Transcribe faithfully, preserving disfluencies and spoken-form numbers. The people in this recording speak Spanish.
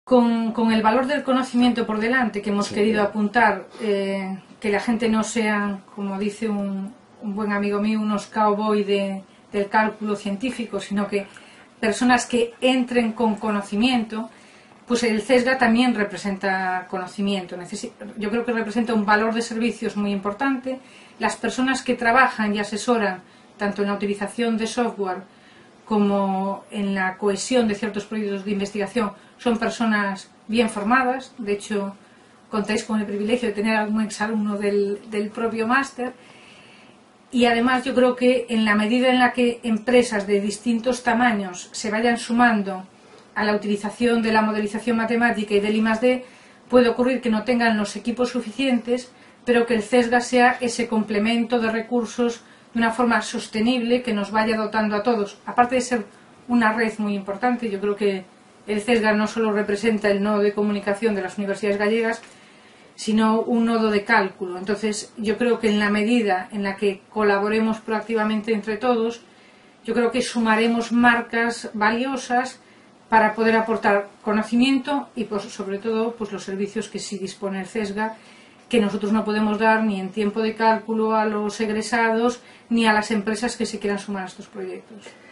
con, con el valor del conocimiento por delante que hemos Sí, querido claro. apuntar, eh, que la gente no sea, como dice un, un buen amigo mío, unos cowboy de, del cálculo científico, sino que personas que entren con conocimiento, pues el CESGA también representa conocimiento. Necesi- yo creo que representa un valor de servicios muy importante. Las personas que trabajan y asesoran tanto en la utilización de software como en la cohesión de ciertos proyectos de investigación son personas bien formadas. De hecho, contáis con el privilegio de tener algún exalumno del, del propio máster. Y además yo creo que en la medida en la que empresas de distintos tamaños se vayan sumando a la utilización de la modelización matemática y del I más D, puede ocurrir que no tengan los equipos suficientes, pero que el CESGA sea ese complemento de recursos de una forma sostenible que nos vaya dotando a todos. Aparte de ser una red muy importante, yo creo que el CESGA no solo representa el nodo de comunicación de las universidades gallegas, sino un nodo de cálculo. Entonces, yo creo que en la medida en la que colaboremos proactivamente entre todos, yo creo que sumaremos marcas valiosas para poder aportar conocimiento y, pues, sobre todo, pues, los servicios que sí dispone el CESGA, que nosotros no podemos dar ni en tiempo de cálculo a los egresados ni a las empresas que se quieran sumar a estos proyectos.